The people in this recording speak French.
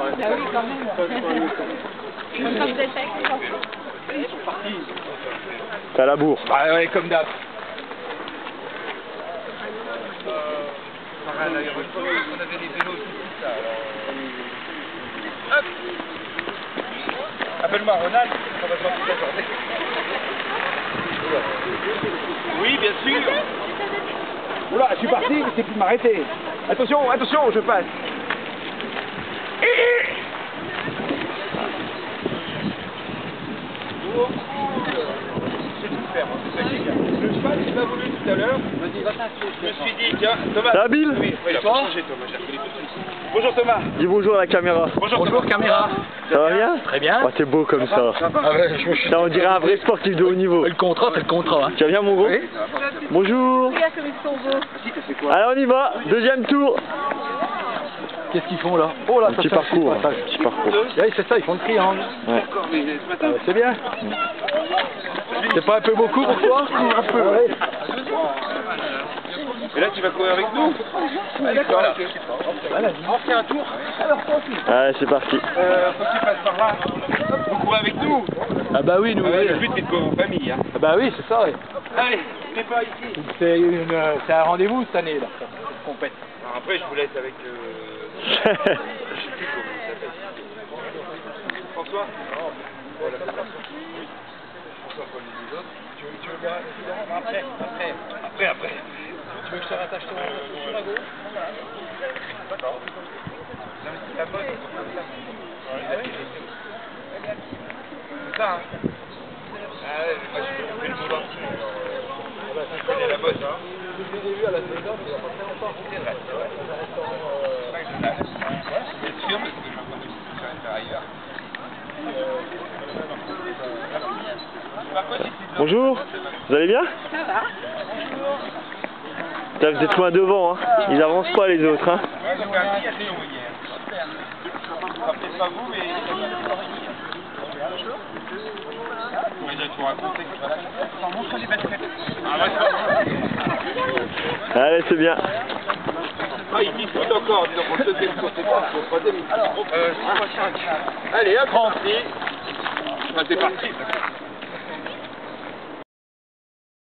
Ah oui, quand même. Comme quand vous êtes avec les enfants. Ils sont partis. T'as la bourre. Ah ouais, comme d'hab. On avait des vélos tout ça, alors... Hop. Appelle-moi Ronald, on va se voir toute la journée. Oui, bien sûr. Oula, je suis parti, mais c'est plus de m'arrêter. Attention, attention, je passe. Le cheval, il m'a voulu tout à l'heure. Je me suis dit, tiens, Thomas. Ça va, Bill? Oui, il a pas changé, Thomas. Je l'ai reconnu tout de suite. Bonjour, Thomas. Dis bonjour à la caméra. Bonjour, caméra. Ça va bien? Très bien. Oh, t'es beau comme ça. Ah ouais, je me suis... Ça, on dirait un vrai sportif de haut niveau. Le contrat, c'est le contrat. Hein. Tu vas bien, mon gros? Oui. Bonjour. Regarde comme ils sont beaux. Allez, on y va. Deuxième tour. Qu'est-ce qu'ils font là? Oh là, Un petit parcours. Petit parcours. Oui, c'est ça, ils font le triangle. Ouais. C'est bien. C'est pas un peu beaucoup pour toi? Un peu, ouais. Et là, tu vas courir avec nous? Ah, d'accord. On fait un tour. Allez, c'est parti. Faut que tu passes par là. Vous courez avec nous? Ah bah oui, nous. Le but, c'est de courir en famille. Hein. Ah bah oui, c'est ça. Ouais. Allez, n'es pas ici. C'est un rendez-vous cette année, là. Cette compète. Alors après, je vous laisse avec... François? Oh, la préparation. François, Paul et les autres. Tu veux bien après. Tu veux que je te rattache ton chaussure à gauche? D'accord. Non, mais c'est la mode. C'est ça, hein? Ah ouais, moi je fais le boulot entier. Je connais la mode, hein? Je l'ai vu à la César, mais il n'y a pas très longtemps. C'est vrai, c'est vrai. Bien sûr, parce que je vois pas du tout quand même faire ailleurs. Bonjour. Vous allez bien? Ça va. Putain, vous êtes loin devant, hein. Ils avancent pas les autres, hein. Ouais, j'ai fait un petit avion hier. Peut-être pas vous, mais... Mais j'ai tout raconté. On montre les baskets. Allez, c'est bien. Ah, il dit tout encore, disons qu'on se fait le côté pas, le troisième, il dit trop. Allez, hop, 30. Ah, c'est parti.